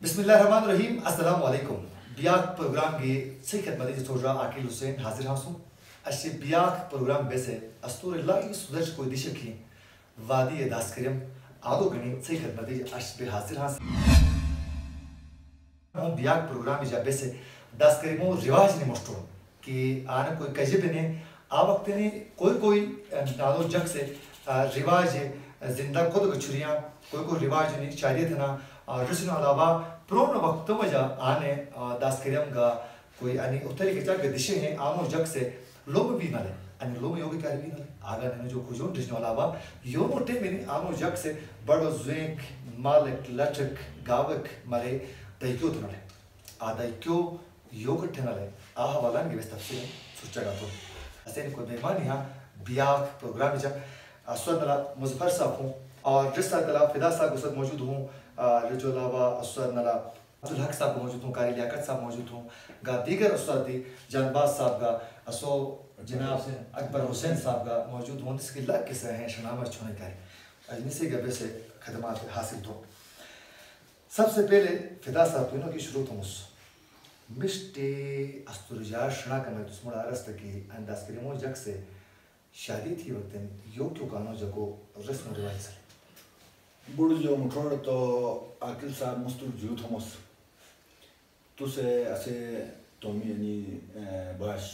बिस्मिल्लाहिर्रहमानिर्रहीम अस्सलाम वालेकुम बियाक प्रोग्राम की सही खदमत जी थोड़ा आकिल हुसैन हाजिर हासू अशे बियाक प्रोग्राम बेसे अस्तूर लाई सुदर्श कोई दिशे की वादी दास्करियम आदो गणी सही खदमत जी अश बे हाजिर हास हम बियाक प्रोग्राम जा बेसे दास्करिमो रिवाज ने मस्टो कि आने कोई कजिब ने आ वक्त ने कोई नालो जग से रिवाज जिंदा खुद गछुरियां कोई रिवाज ने शायद ना रस्म अलावा प्रोन वक्त मजा आने दास्करियम का कोई अनि उत्तरी के जग दिशे हैं आनो जग से लोग भी नले अनि लोग योगी कार्य भी नले आगा ने जो कुछ रस्म अलावा यो मोटे में आनो जग से बड़ो ज़्वेक मालिक लटक गावक मरे दाइक्यो तो नले दाइक्यो योग ठनले आह वाला के व्यस्त से सोचा तो ऐसे कोई मेहमान यहाँ बियाक प्रोग्राम जा अस्वदला मुजफ्फर साहब हूँ और रिश्ता तला फिदा साहब के साथ मौजूद हूँ रजो अलावा अस्वदला अब्दुल हक साहब मौजूद हूँ कारी लियाकत साहब मौजूद हूँ गा दीगर उस्तादी जानबाज साहब का असो जनाब अकबर हुसैन साहब का मौजूद हूँ जिसके लग किस हैं शनामर छोने कारी अजनसी गबे से खदमात हासिल तो सबसे पहले फिदा साहब तीनों की शुरू तो मिस्टे अस्तुरजार शना का मैं तुस्मुड़ा रस्त की अंदाज करीमो जग से शादी थी वक्त यो क्यों कानो जगो रस्म रिवाज से बुढ़ो मुठोड़ तो आकिल साहब मुस्तुर जूत हमस तुसे ऐसे तोमी यानी बाश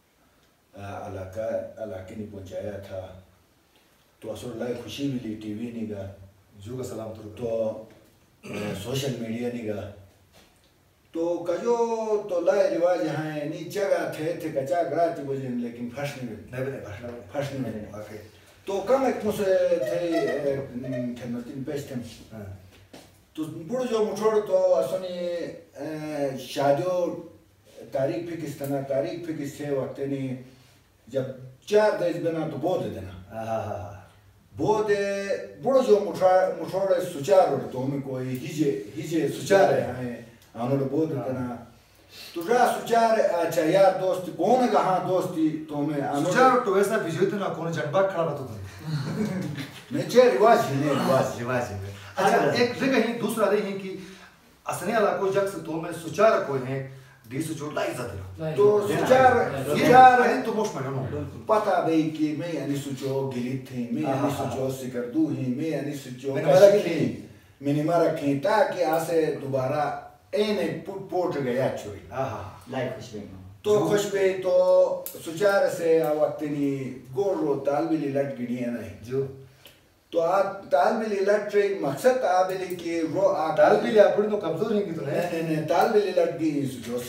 अलाके नहीं पहुंचाया था तो असर लाए खुशी मिली टीवी नहीं गा जू का सलाम तो सोशल मीडिया नहीं गा तो कजो तो लाए रिवाज हैं नीचे का थे कच्चा ग्राती वजन लेकिन फर्स्ट नहीं आके तो कम एक मुझसे थे नतीन पेश थे तो बुढ़ जो मुठोड़ तो असनी शादियों तारीख भी किस तरह तारीख भी किस थे वक्त नहीं जब 4 देश बना तो बोध देना बोध बुढ़ जो मुठोड़ सुचार तो हमें कोई हिजे सुचार है आनो बोध देना तुझा सुचार अच्छा यार दोस्त कौन कहाँ दोस्ती तो मैं सुचार तो वैसा बिजोई तो ना कौन जनबाग खड़ा रहता था नेचे रिवाज है अच्छा एक जगह ही दूसरा रही है कि असने इलाकों जग से तो मैं सुचार कोई है डी सुचो लाई जाते तो सुचार है तो मोस्ट में पता नहीं कि मैं यानी सुचो गिलित थी मैं यानी सुचो सिकरदू ही मैं यानी सुचो मिनिमा रखी ताकि आसे दोबारा एने पोट गया चोरी लाइक खुशबे तो खुशबे तो सुचार से आ वक्त नी गोरो तालबिली लट गिनी है नहीं जो तो आ तालबिली लट ट्रेन मकसद तालबिली के रो आ तालबिली अपनी तो कमजोर है कि तो नहीं तालबिली लट गी सुजोस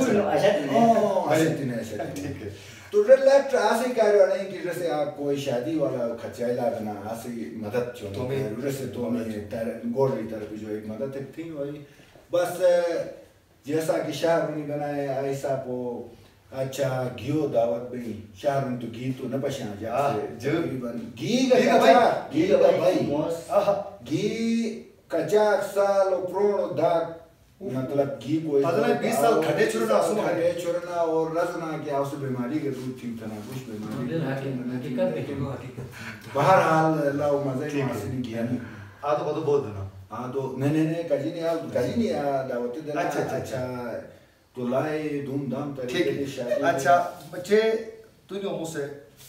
अच्छा ठीक है तो लट आसे कार्य नहीं कि जैसे आप कोई शादी वाला खचाइला बना आसे मदद चो तो मैं जैसे तो मैं गोरी तरफ जो एक मदद थी वही बस जैसा कि शाहरुख ने बनाए ऐसा को अच्छा घियो दावत भी शाहरुख तो घी तो न पछा जा घी का घी कच्चा साल प्रोण दाग मतलब घी कोई 20 साल खड़े छोड़ना और रजना की आवश्यक बीमारी के दूध थी तना कुछ बीमारी बहरहाल लाओ मजे मासनी किया नहीं आ तो बहुत देना हाँ तो नहीं कजी आ दावत देना अच्छा तो लाए धूमधाम तरीके से शादी अच्छा बच्चे तूने मुझसे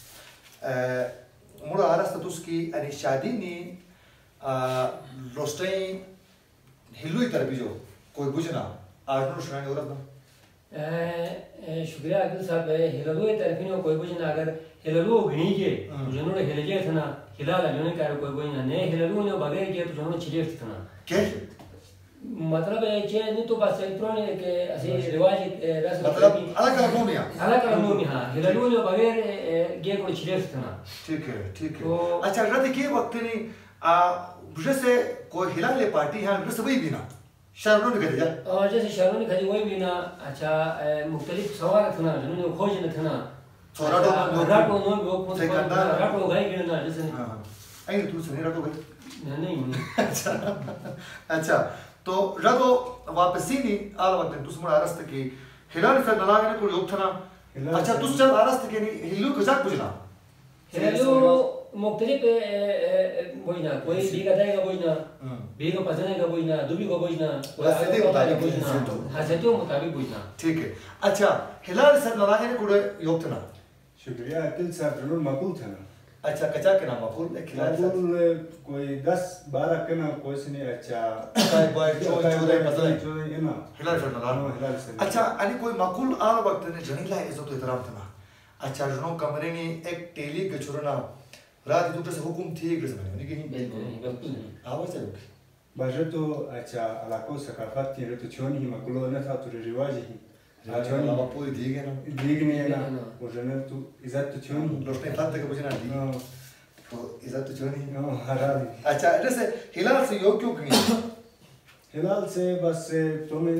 मुड़ा आरस्त तुस्की अने शादी नी रोस्टे हिलुई तरबी जो कोई बुझना आर्डर सुनाने और शुक्रिया अब्दुल साहब हिललो तरफिनो कोई बुझना अगर हिललो गणी के जनों हिलजे थना हिलाला मैंने कहा कोई बुझना नहीं हिललो ने बगैर के तो जनों छिलेट थना क्या मतलब है कि नहीं तो बस इतना है कि ऐसे रिवाज रस्म मतलब अलग अलग में हाँ हिललो ने बगैर के कोई छिलेट थना ठीक है तो अच्छा रद के वक्त ने जैसे कोई हिलाले पार्टी है जैसे वही भी ना शर्मों ने कर दिया और जैसे शर्मों ने खरी वही भी ना अच्छा मुख्तलिफ सवाल थना जिन्होंने खोज न थना राटो राटो गाय गिरना जैसे आई तू सुने राटो भाई नहीं अच्छा तो रदो वापसी नहीं आल वक्त तुस मुड़ा रस्त की हिलाने से नलागे ने कोई योग थना अच्छा तुस चल आरस्त के नहीं हिलू कजाक बुझना हिलू मुख्तलिफ बोजना कोई भी गदाएगा बोजना भी को पसंद का बोजना दुबी को बोजना हासियतों मुताबिक बोजना ठीक है अच्छा हिलाल सर लड़ाई ने कुड़े योग तना शुक्रिया अकिल साहब जरूर मकबूल था ना अच्छा कचा के नाम मकबूल खिलाड़ी कोई 10-12 के ना कोई से नहीं अच्छा काय बॉय जो पता है जो ना हिलाल सर लड़ाई अच्छा अनि कोई मकबूल आ वक्त ने जनीला इज्जत एहतराम तना अच्छा जनो कमरे ने एक टेली के छोरना रात दूसरे से हुकुम थी के समय नहीं कहीं बिल्कुल आवाज है बाजे तो अच्छा अलाको सकाफत थी तो छोनी ही मकबूल ना था तो रिवाज ही छोनी बाबा पूरी दीगे ना दीगने है ना वो जने तो इज्जत तो छोनी लोग ने फत के बुझना दी तो इज्जत तो छोनी हराम अच्छा जैसे हिलाल से योग क्यों कहीं हिलाल से बस तुम्हें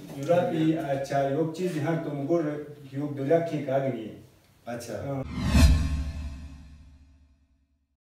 यूरोपी अच्छा योग चीज यहाँ तुमको योग दुनिया की कागनी अच्छा